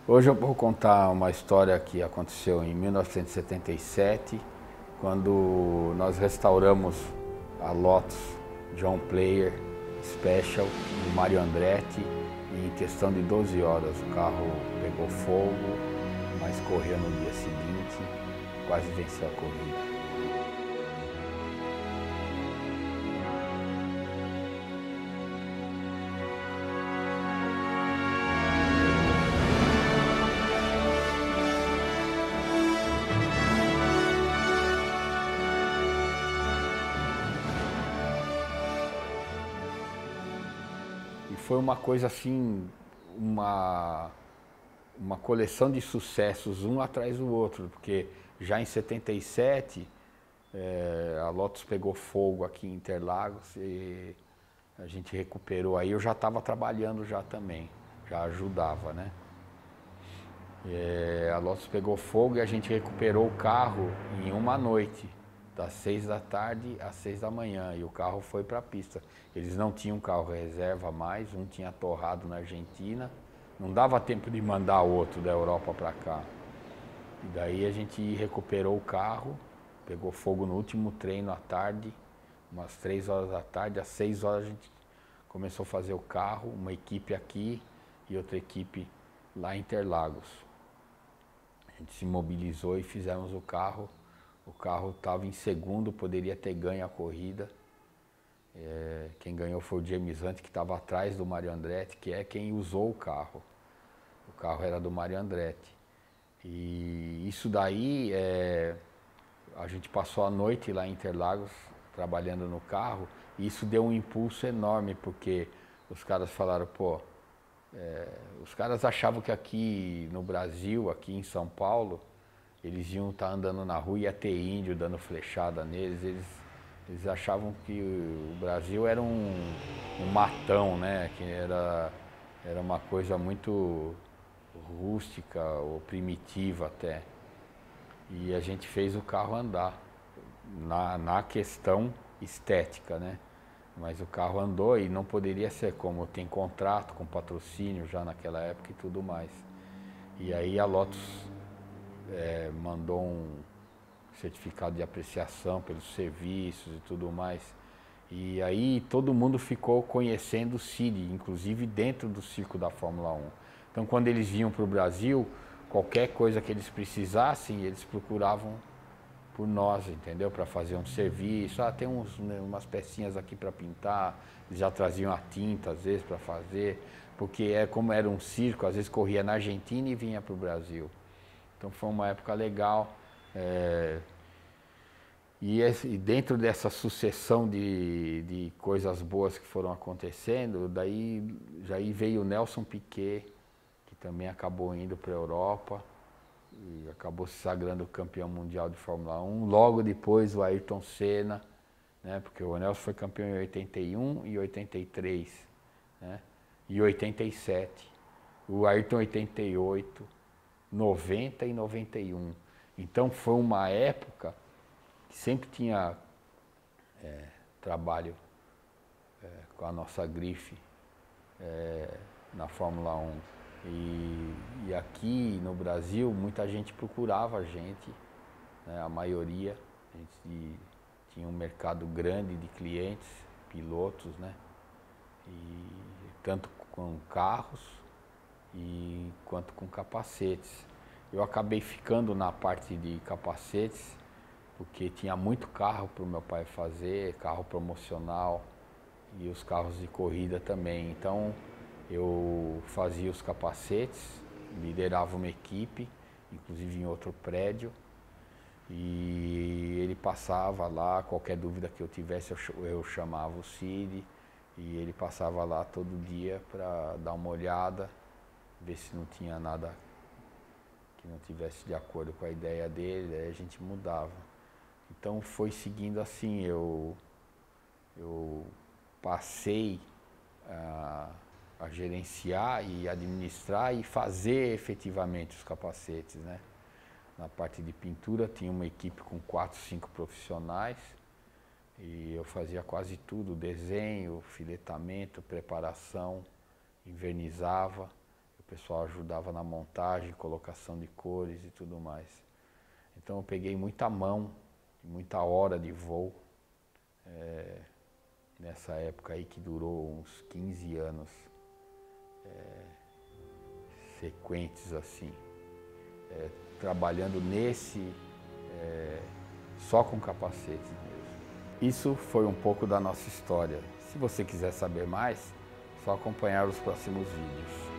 Hoje eu vou contar uma história que aconteceu em 1977, quando nós restauramos a Lotus John Player Special do Mario Andretti. E em questão de 12 horas o carro pegou fogo, mas correu no dia seguinte, quase venceu a corrida. E foi uma coisa assim, uma coleção de sucessos um atrás do outro, porque já em 77 a Lotus pegou fogo aqui em Interlagos e a gente recuperou. Aí eu já estava trabalhando já também, já ajudava, né? A Lotus pegou fogo e a gente recuperou o carro em uma noite, das 6 da tarde às 6 da manhã, e o carro foi para a pista. Eles não tinham carro reserva mais, um tinha torrado na Argentina, não dava tempo de mandar outro da Europa para cá. E daí a gente recuperou o carro, pegou fogo no último treino à tarde, umas 3 horas da tarde, às 6 horas a gente começou a fazer o carro, uma equipe aqui e outra equipe lá em Interlagos. A gente se mobilizou e fizemos o carro. O carro estava em segundo, poderia ter ganho a corrida. Quem ganhou foi o James Hunt, que estava atrás do Mario Andretti, que é quem usou o carro. O carro era do Mario Andretti. E isso daí, a gente passou a noite lá em Interlagos, trabalhando no carro, e isso deu um impulso enorme, porque os caras falaram, pô, os caras achavam que aqui no Brasil, aqui em São Paulo, eles iam estar andando na rua e ia ter índio dando flechada neles. Eles achavam que o Brasil era um matão, né? Que era uma coisa muito rústica ou primitiva até. E a gente fez o carro andar na questão estética, né? Mas o carro andou e não poderia ser, como tem contrato com patrocínio já naquela época e tudo mais. E aí a Lotus mandou um certificado de apreciação pelos serviços e tudo mais. E aí todo mundo ficou conhecendo o Cid, inclusive dentro do circo da Fórmula 1. Então quando eles vinham para o Brasil, qualquer coisa que eles precisassem, eles procuravam por nós, entendeu? Para fazer um serviço. Tem umas pecinhas aqui para pintar, eles já traziam a tinta às vezes para fazer, porque como era um circo, às vezes corria na Argentina e vinha para o Brasil. Então foi uma época legal. E dentro dessa sucessão de coisas boas que foram acontecendo, daí veio o Nelson Piquet, que também acabou indo para a Europa e acabou se sagrando campeão mundial de Fórmula 1. Logo depois o Ayrton Senna, né, porque o Nelson foi campeão em 81 e 83, né, e 87. O Ayrton 88, 90 e 91. Então foi uma época que sempre tinha trabalho com a nossa grife na Fórmula 1. E aqui no Brasil muita gente procurava a gente, né? A maioria, a gente tinha um mercado grande de clientes, pilotos, né? E tanto com carros quanto com capacetes. Eu acabei ficando na parte de capacetes, porque tinha muito carro para o meu pai fazer, carro promocional e os carros de corrida também. Então eu fazia os capacetes, liderava uma equipe, inclusive em outro prédio, e ele passava lá, qualquer dúvida que eu tivesse eu chamava o Cid, e ele passava lá todo dia para dar uma olhada, ver se não tinha nada que não tivesse de acordo com a ideia dele, aí a gente mudava. Então foi seguindo assim, eu passei a gerenciar e administrar e fazer efetivamente os capacetes, né? Na parte de pintura tinha uma equipe com 4, 5 profissionais e eu fazia quase tudo, desenho, filetamento, preparação, envernizava. Eu pessoal ajudava na montagem, colocação de cores e tudo mais. Então eu peguei muita mão, muita hora de voo, nessa época aí que durou uns 15 anos, sequentes assim, trabalhando só com capacete mesmo. Isso foi um pouco da nossa história. Se você quiser saber mais, é só acompanhar os próximos vídeos.